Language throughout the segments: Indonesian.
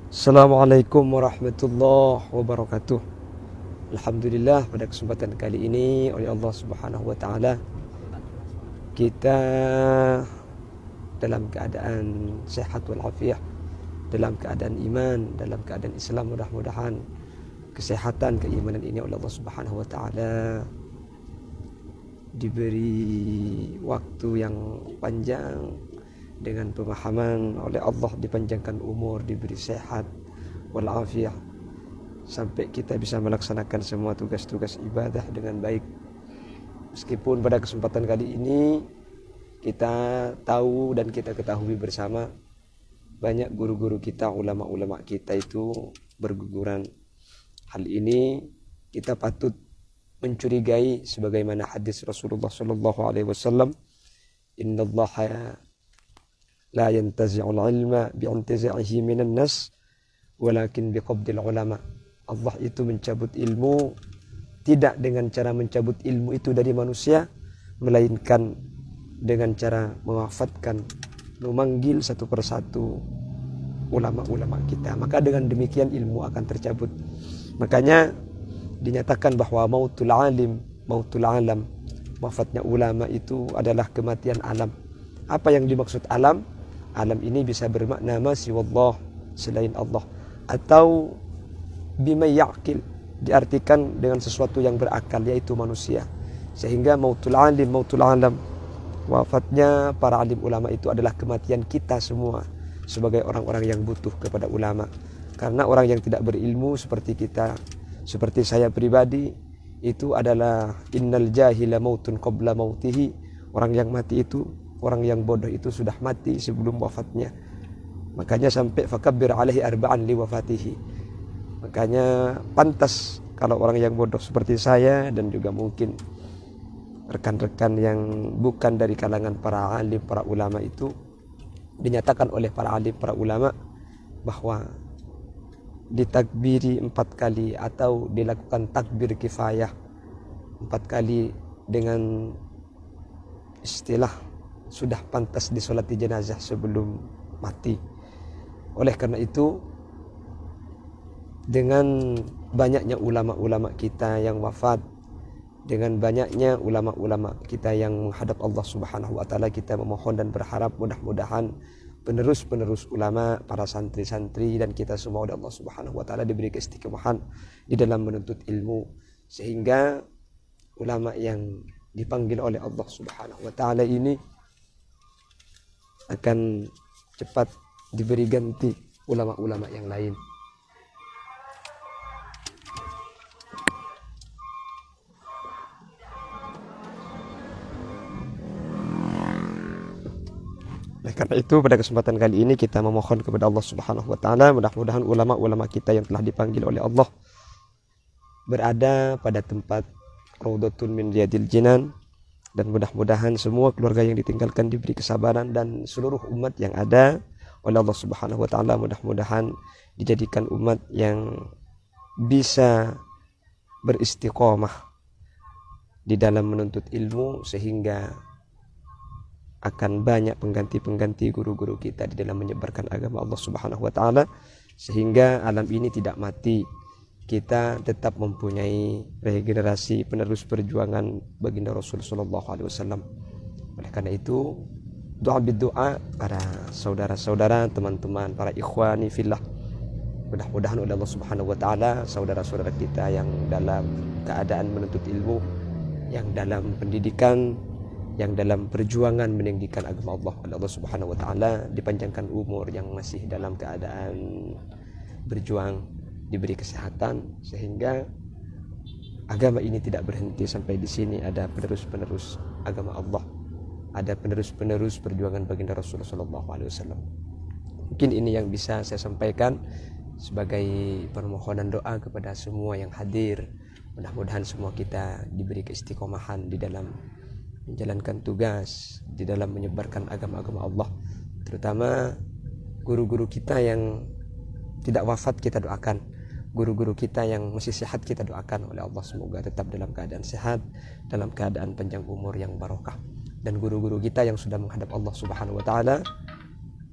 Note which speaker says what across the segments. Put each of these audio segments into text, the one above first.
Speaker 1: Assalamualaikum warahmatullahi wabarakatuh. Alhamdulillah, pada kesempatan kali ini oleh Allah Subhanahu wa taala kita dalam keadaan sehat walafiat, dalam keadaan iman, dalam keadaan Islam. Mudah-mudahan kesehatan, keimanan ini oleh Allah Subhanahu wa taala diberi waktu yang panjang, dengan pemahaman oleh Allah dipanjangkan umur, diberi sehat walafiat, sampai kita bisa melaksanakan semua tugas-tugas ibadah dengan baik. Meskipun pada kesempatan kali ini kita tahu dan kita ketahui bersama banyak guru-guru kita, ulama-ulama kita itu berguguran. Hal ini kita patut mencurigai sebagaimana hadis Rasulullah sallallahu alaihi wasallam, innallaha la yantazi'ul ilma bi'intiza'ihi minan nas walakin biqabdil ulama. Allah itu mencabut ilmu tidak dengan cara mencabut ilmu itu dari manusia, melainkan dengan cara mewafatkan, memanggil satu persatu ulama-ulama kita. Maka dengan demikian ilmu akan tercabut. Makanya dinyatakan bahwa mautul alim, mautul alam, wafatnya ulama itu adalah kematian alam. Apa yang dimaksud alam? Alam ini bisa bermakna ma siwallah, selain Allah, atau bima ya'qil, diartikan dengan sesuatu yang berakal, yaitu manusia. Sehingga mautul alim, mautul alam, wafatnya para alim ulama itu adalah kematian kita semua sebagai orang-orang yang butuh kepada ulama. Karena orang yang tidak berilmu seperti kita, seperti saya pribadi, itu adalah innal jahila mautun qabla mautihi. Orang yang mati itu, orang yang bodoh itu sudah mati sebelum wafatnya. Makanya sampai fakabbir alaihi arba'an li wafatihi. Makanya pantas kalau orang yang bodoh seperti saya dan juga mungkin rekan-rekan yang bukan dari kalangan para alim, para ulama itu, dinyatakan oleh para alim, para ulama bahwa ditakbiri 4 kali atau dilakukan takbir kifayah 4 kali dengan istilah sudah pantas disolati jenazah sebelum mati. Oleh karena itu, dengan banyaknya ulama-ulama kita yang wafat, dengan banyaknya ulama-ulama kita yang menghadap Allah Subhanahu wa taala, kita memohon dan berharap mudah-mudahan penerus-penerus ulama, para santri-santri dan kita semua oleh Allah Subhanahu wa taala diberi keistiqomahan di dalam menuntut ilmu, sehingga ulama yang dipanggil oleh Allah Subhanahu wa taala ini akan cepat diberi ganti ulama-ulama yang lain. Nah, karena itu pada kesempatan kali ini kita memohon kepada Allah Subhanahu wa taala, mudah-mudahan ulama-ulama kita yang telah dipanggil oleh Allah berada pada tempat raudhatun min riyadil jinan, dan mudah-mudahan semua keluarga yang ditinggalkan diberi kesabaran, dan seluruh umat yang ada oleh Allah Subhanahu wa taala mudah-mudahan dijadikan umat yang bisa beristiqomah di dalam menuntut ilmu, sehingga akan banyak pengganti-pengganti guru-guru kita di dalam menyebarkan agama Allah Subhanahu wa taala, sehingga alam ini tidak mati. Kita tetap mempunyai regenerasi penerus perjuangan baginda Rasul sallallahu alaihi wasallam. Oleh karena itu, doa berdoa para saudara-saudara, teman-teman, para ikhwani fillah, mudah-mudahan oleh Allah Subhanahu wa taala saudara-saudara kita yang dalam keadaan menuntut ilmu, yang dalam pendidikan, yang dalam perjuangan meninggikan agama Allah, oleh Allah Subhanahu wa taala dipanjangkan umur, yang masih dalam keadaan berjuang diberi kesehatan, sehingga agama ini tidak berhenti sampai di sini. Ada penerus-penerus agama Allah, ada penerus-penerus perjuangan baginda Rasulullah sallallahu alaihi wasallam. Mungkin ini yang bisa saya sampaikan sebagai permohonan doa kepada semua yang hadir. Mudah-mudahan semua kita diberi keistiqomahan di dalam menjalankan tugas, di dalam menyebarkan agama-agama Allah. Terutama guru-guru kita yang tidak wafat kita doakan, guru-guru kita yang masih sehat kita doakan oleh Allah, semoga tetap dalam keadaan sehat, dalam keadaan panjang umur yang barokah. Dan guru-guru kita yang sudah menghadap Allah Subhanahu wa taala,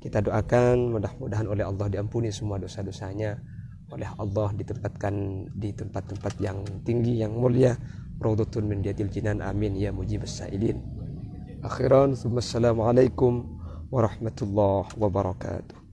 Speaker 1: Kita doakan mudah-mudahan oleh Allah diampuni semua dosa-dosanya, oleh Allah ditempatkan di tempat-tempat yang tinggi yang mulia, raudhatun min riyadil jinan, amin ya mujibas sa'ilin. Akhiran, assalamualaikum warahmatullahi wabarakatuh.